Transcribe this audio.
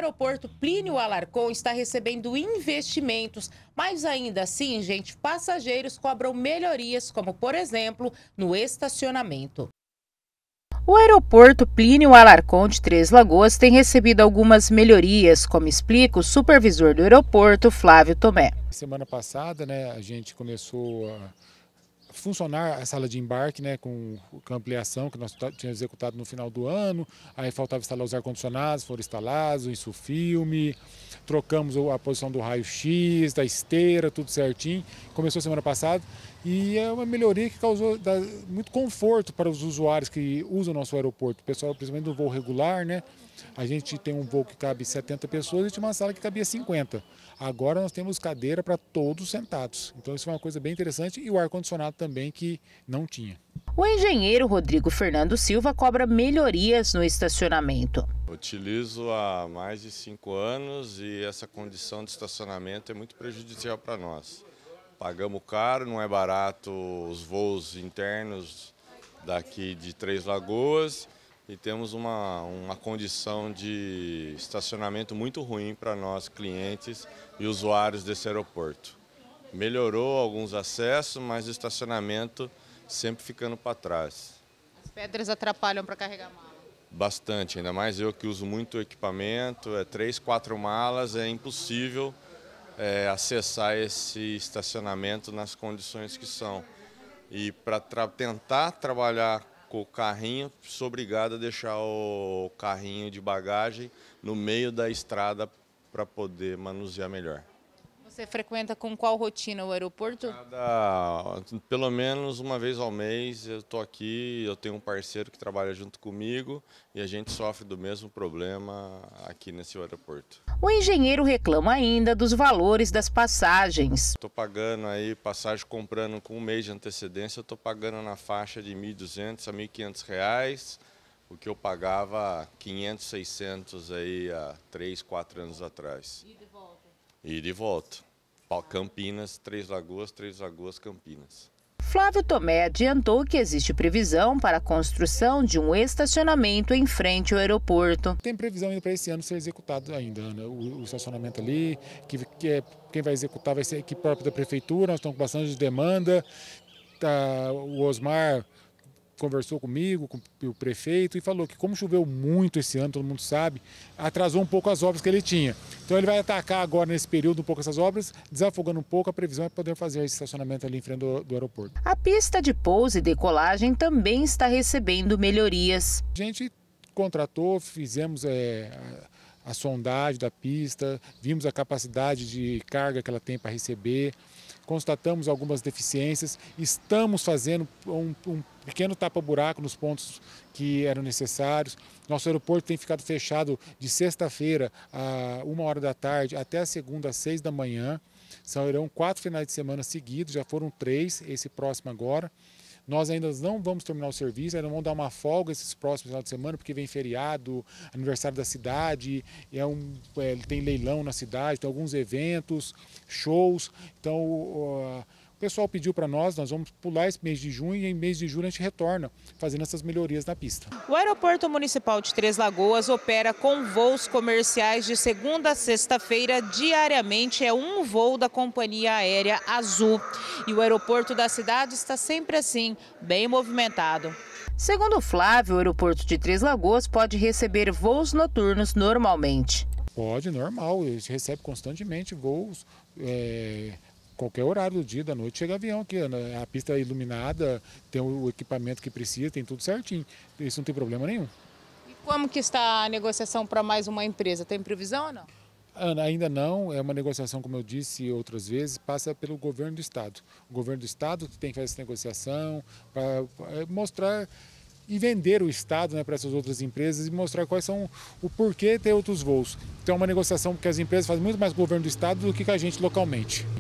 aeroporto Plínio Alarcon está recebendo investimentos, mas ainda assim, gente, passageiros cobram melhorias, como por exemplo, no estacionamento. O aeroporto Plínio Alarcon de Três Lagoas tem recebido algumas melhorias, como explica o supervisor do aeroporto, Flávio Tomé. Semana passada, a gente começou a funcionar a sala de embarque, com a ampliação que nós tínhamos executado no final do ano. Aí faltava instalar os ar-condicionados, foram instalados, o insufilme, trocamos a posição do raio-x, da esteira, tudo certinho. Começou semana passada e é uma melhoria que causou muito conforto para os usuários que usam o nosso aeroporto. O pessoal, principalmente do voo regular, a gente tem um voo que cabe 70 pessoas e tinha uma sala que cabia 50. Agora nós temos cadeira para todos sentados. Então isso é uma coisa bem interessante e o ar-condicionado também que não tinha. O engenheiro Rodrigo Fernando Silva cobra melhorias no estacionamento. Utilizo há mais de 5 anos e essa condição de estacionamento é muito prejudicial para nós. Pagamos caro, não é barato os voos internos daqui de Três Lagoas e temos uma condição de estacionamento muito ruim para nós clientes e usuários desse aeroporto. Melhorou alguns acessos, mas o estacionamento sempre ficando para trás. As pedras atrapalham para carregar mala? Bastante, ainda mais eu que uso muito equipamento, 3, 4 malas, é impossível acessar esse estacionamento nas condições que são. E para tentar trabalhar com o carrinho, sou obrigado a deixar o carrinho de bagagem no meio da estrada para poder manusear melhor. Você frequenta com qual rotina o aeroporto? Pelo menos uma vez ao mês eu estou aqui, eu tenho um parceiro que trabalha junto comigo e a gente sofre do mesmo problema aqui nesse aeroporto. O engenheiro reclama ainda dos valores das passagens. Estou pagando aí passagem comprando com um mês de antecedência, eu estou pagando na faixa de R$ 1.200 a R$ 1.500, o que eu pagava 500, 600 aí há 3, 4 anos atrás. E de volta? E de volta. Campinas, Três Lagoas, Campinas. Flávio Tomé adiantou que existe previsão para a construção de um estacionamento em frente ao aeroporto. Tem previsão ainda para esse ano ser executado ainda, o estacionamento ali, quem vai executar vai ser a equipe própria da prefeitura, nós estamos com bastante demanda. O Osmar conversou comigo, com o prefeito, e falou que como choveu muito esse ano, todo mundo sabe, atrasou um pouco as obras que ele tinha. Então ele vai atacar agora nesse período um pouco essas obras, desafogando um pouco, a previsão é poder fazer esse estacionamento ali em frente do aeroporto. A pista de pouso e decolagem também está recebendo melhorias. A gente contratou, fizemos a sondagem da pista, vimos a capacidade de carga que ela tem para receber, constatamos algumas deficiências, estamos fazendo um pequeno tapa-buraco nos pontos que eram necessários. Nosso aeroporto tem ficado fechado de sexta-feira a 1h da tarde até a segunda às 6 da manhã. Serão 4 finais de semana seguidos, já foram 3, esse próximo agora. Nós ainda não vamos terminar o serviço, ainda vamos dar uma folga esses próximos finais de semana, porque vem feriado, aniversário da cidade, tem leilão na cidade, tem alguns eventos, shows. Então o pessoal pediu para nós vamos pular esse mês de junho e em mês de julho a gente retorna fazendo essas melhorias na pista. O Aeroporto Municipal de Três Lagoas opera com voos comerciais de segunda a sexta-feira, diariamente é um voo da companhia aérea Azul. E o aeroporto da cidade está sempre assim, bem movimentado. Segundo Flávio, o aeroporto de Três Lagoas pode receber voos noturnos normalmente. Pode, normal, a gente recebe constantemente voos, qualquer horário do dia, da noite, chega avião aqui, a pista é iluminada, tem o equipamento que precisa, tem tudo certinho, isso não tem problema nenhum. E como que está a negociação para mais uma empresa? Tem previsão ou não? Ana, ainda não, é uma negociação, como eu disse outras vezes, passa pelo governo do estado. O governo do estado tem que fazer essa negociação para mostrar e vender o estado para essas outras empresas e mostrar quais são o porquê ter outros voos. Então é uma negociação que as empresas fazem muito mais com o governo do estado do que com a gente localmente.